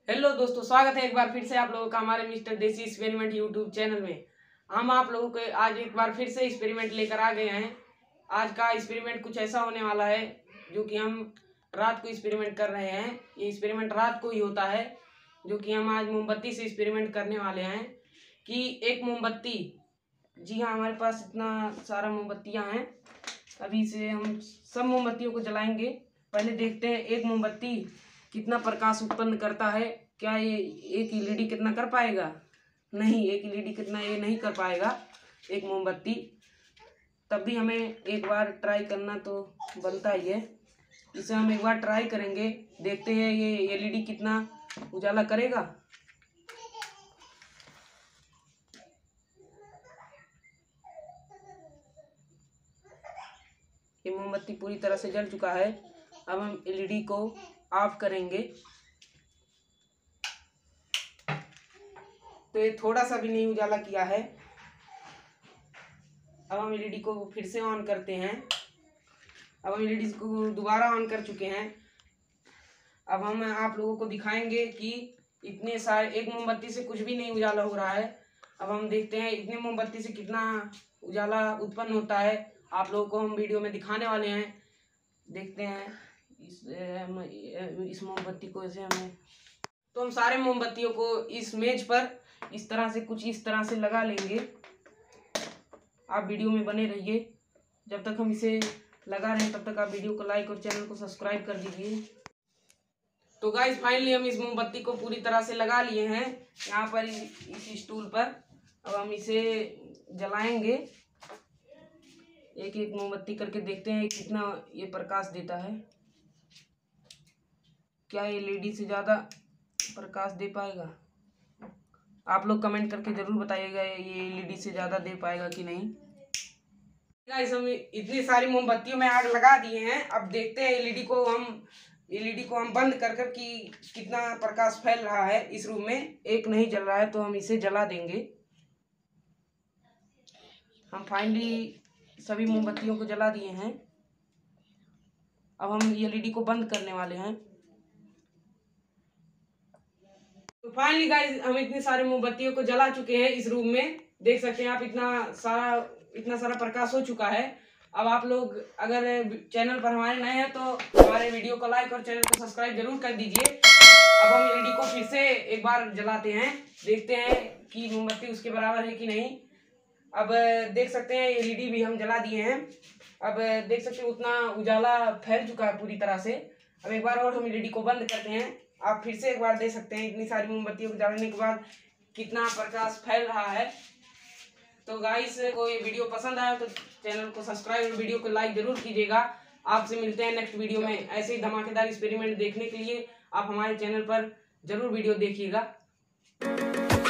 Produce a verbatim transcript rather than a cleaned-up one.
Hello दोस्तों, स्वागत है एक बार फिर से आप लोगों का हमारे मिस्टर देसी एक्सपेरिमेंट यूट्यूब चैनल में। हम आप लोगों को आज एक बार फिर से एक्सपेरिमेंट लेकर आ गए हैं। आज का एक्सपेरिमेंट कुछ ऐसा होने वाला है जो कि हम रात को एक्सपेरिमेंट कर रहे हैं। ये एक्सपेरिमेंट रात को ही होता है, जो कि हम आज मोमबत्ती से एक्सपेरिमेंट करने वाले हैं कि एक मोमबत्ती, जी हाँ, हमारे पास इतना सारा मोमबत्तियाँ हैं। अभी से हम सब मोमबत्तियों को जलाएंगे। पहले देखते हैं एक मोमबत्ती कितना प्रकाश उत्पन्न करता है। क्या ये एक एलईडी कितना कर पाएगा? नहीं, एक एलईडी कितना ये नहीं कर पाएगा एक मोमबत्ती। तब भी हमें एक बार ट्राई करना तो बनता ही है। इसे हम एक बार ट्राई करेंगे, देखते हैं ये एलईडी कितना उजाला करेगा। ये मोमबत्ती पूरी तरह से जल चुका है। अब हम एलईडी को ऑफ करेंगे तो ये थोड़ा सा भी नहीं उजाला किया है। अब हम एलईडी को फिर से ऑन करते हैं। अब हम एलईडी को दोबारा ऑन कर चुके हैं। अब हम आप लोगों को दिखाएंगे कि इतने सारे एक मोमबत्ती से कुछ भी नहीं उजाला हो रहा है। अब हम देखते हैं इतने मोमबत्ती से कितना उजाला उत्पन्न होता है। आप लोगों को हम वीडियो में दिखाने वाले हैं। देखते हैं इस इस मोमबत्ती को ऐसे हमें तो हम सारे मोमबत्तियों को इस मेज पर इस तरह से कुछ इस तरह से लगा लेंगे। आप वीडियो में बने रहिए। जब तक हम इसे लगा रहे हैं तब तक आप वीडियो को लाइक और चैनल को सब्सक्राइब कर दीजिए। तो गाइस, फाइनली हम इस मोमबत्ती को पूरी तरह से लगा लिए हैं यहाँ पर इस स्टूल पर। अब हम इसे जलाएंगे, एक एक मोमबत्ती करके देखते हैं कितना ये प्रकाश देता है। क्या ये एलईडी से ज़्यादा प्रकाश दे पाएगा? आप लोग कमेंट करके जरूर बताइएगा ये एलईडी से ज़्यादा दे पाएगा कि नहीं। गाइस, हम इतनी सारी मोमबत्तियों में आग लगा दिए हैं। अब देखते हैं एलईडी को हम एलईडी को हम बंद कर कर कि कितना प्रकाश फैल रहा है इस रूम में। एक नहीं जल रहा है तो हम इसे जला देंगे। हम फाइनली सभी मोमबत्तियों को जला दिए हैं। अब हम एलईडी को बंद करने वाले हैं। तो फाइनली गाइस, हम इतनी सारी मोमबत्तियों को जला चुके हैं इस रूम में। देख सकते हैं आप, इतना सारा इतना सारा प्रकाश हो चुका है। अब आप लोग अगर चैनल पर हमारे नए हैं तो हमारे वीडियो को लाइक और चैनल को सब्सक्राइब जरूर कर दीजिए। अब हम एलईडी को फिर से एक बार जलाते हैं, देखते हैं कि मोमबत्ती उसके बराबर है कि नहीं। अब देख सकते हैं एलईडी भी हम जला दिए हैं। अब देख सकते हैं उतना उजाला फैल चुका है पूरी तरह से। अब एक बार और हम एलईडी को बंद करते हैं। आप फिर से एक बार देख सकते हैं इतनी सारी मोमबत्तियों को जलाने के बाद कितना प्रकाश फैल रहा है। तो गाइस, को ये वीडियो पसंद आया तो चैनल को सब्सक्राइब और वीडियो को लाइक जरूर कीजिएगा। आपसे मिलते हैं नेक्स्ट वीडियो में। ऐसे ही धमाकेदार एक्सपेरिमेंट देखने के लिए आप हमारे चैनल पर जरूर वीडियो देखिएगा।